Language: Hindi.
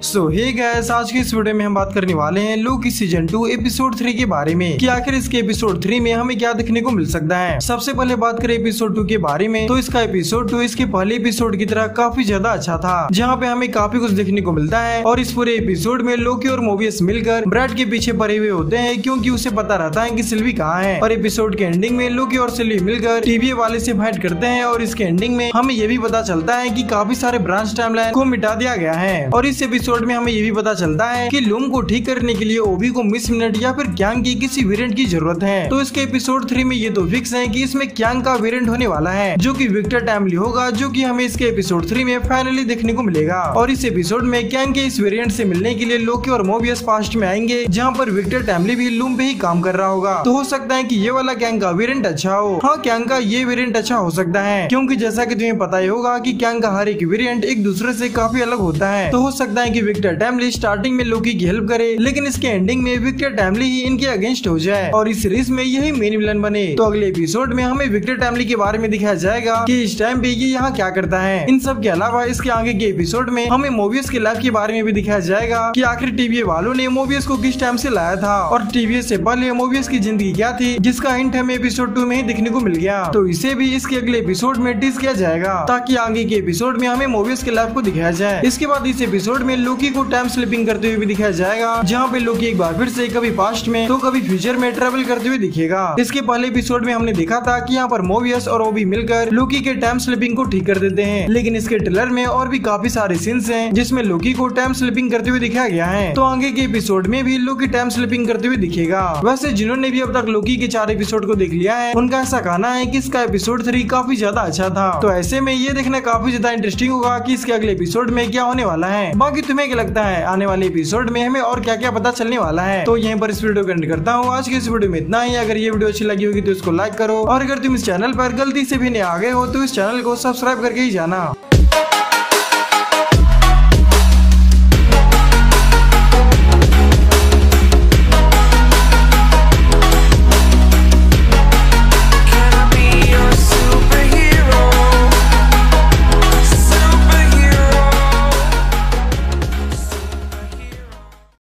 सो हे गाइस, आज के इस वीडियो में हम बात करने वाले हैं लोकी सीजन 2 एपिसोड 3 के बारे में कि आखिर इसके एपिसोड 3 में हमें क्या देखने को मिल सकता है। सबसे पहले बात करें एपिसोड 2 के बारे में तो इसका एपिसोड 2 इसके पहले एपिसोड की तरह काफी ज्यादा अच्छा था, जहाँ पे हमें काफी कुछ देखने को मिलता है। और इस पूरे एपिसोड में लोकी और मोबियस मिलकर ब्रैड के पीछे पड़े हुए होते हैं, क्योंकि उसे पता रहता है कि सिल्वी कहाँ है। और एपिसोड के एंडिंग में लोकी और सिल्वी मिलकर टीवीए वाले से फाइट करते हैं और इसके एंडिंग में हमें ये भी पता चलता है कि काफी सारे ब्रांच टाइमलाइन को मिटा दिया गया है। और इस एपिसोड में हमें ये भी पता चलता है कि लूम को ठीक करने के लिए ओबी को मिस मिनट या फिर क्यांग की किसी वेरिएंट की जरूरत है। तो इसके एपिसोड 3 में ये तो फिक्स है कि इसमें क्यांग का वेरिएंट होने वाला है, जो कि विक्टर टाइमली होगा, जो कि हमें इसके एपिसोड 3 में फाइनली देखने को मिलेगा। और इस एपिसोड में क्यांग के इस वेरिएंट से मिलने के लिए लोकी और मोबियस पास्ट में आएंगे, जहाँ पर विक्टर टाइमली भी लूम पे ही काम कर रहा होगा। तो हो सकता है कि ये वाला क्यांग का वेरिएंट अच्छा हो। हाँ, क्यांग का ये वेरिएंट अच्छा हो सकता है, क्योंकि जैसा कि तुम्हें पता ही होगा कि क्यांग का हर एक वेरिएंट एक दूसरे से काफी अलग होता है। तो हो सकता है कि विक्टर टाइमली स्टार्टिंग में लोकी की हेल्प करे, लेकिन इसके एंडिंग में विक्टर टाइमली ही इनके अगेंस्ट हो जाए और इस सीरीज में यही मेन विलन बने। तो अगले एपिसोड में हमें विक्टर टाइमली के बारे में दिखाया जाएगा कि इस टाइम पे ये यहाँ क्या करता है। इन सब के अलावा इसके आगे के एपिसोड में हमें मोबियस के लाइफ के बारे में भी दिखाया जाएगा कि आखिर टीवीए वालों ने मोबियस को किस टाइम से लाया था और टीवीए से पहले मोबियस की जिंदगी क्या थी, जिसका हिंट हमें एपिसोड 2 में ही देखने को मिल गया। तो इसे भी इसके अगले एपिसोड में टीज किया जाएगा, ताकि आगे के एपिसोड में हमें मोबियस के लाइफ को दिखाया जाए। इसके बाद इस एपिसोड में लोकी को टाइम स्लिपिंग करते हुए भी दिखाया जाएगा, जहाँ पे लोकी एक बार फिर से कभी पास्ट में तो कभी फ्यूचर में ट्रेवल करते हुए दिखेगा। इसके पहले एपिसोड में हमने देखा था कि यहाँ पर मोबियस और ओबी मिलकर लोकी के टाइम स्लिपिंग को ठीक कर देते हैं, लेकिन इसके ट्रेलर में और भी काफी सारे सीन्स हैं जिसमें लोकी को टाइम स्लिपिंग करते हुए दिखाया गया है। तो आगे के एपिसोड में भी लोकी टाइम स्लिपिंग करते हुए दिखेगा। वैसे जिन्होंने भी अब तक लोकी के 4 एपिसोड को देख लिया है, उनका ऐसा कहना है कि इसका एपिसोड 3 काफी ज्यादा अच्छा था। तो ऐसे में ये देखना काफी ज्यादा इंटरेस्टिंग होगा कि इसके अगले एपिसोड में क्या होने वाला है। बाकी तुम्हें क्या लगता है आने वाले एपिसोड में हमें और क्या क्या पता चलने वाला है? तो यहीं पर इस वीडियो को एंड करता हूँ। आज के इस वीडियो में इतना ही। अगर ये वीडियो अच्छी लगी होगी तो इसको लाइक करो, और अगर तुम इस चैनल पर गलती से भी नए आ गए हो तो इस चैनल को सब्सक्राइब करके ही जाना।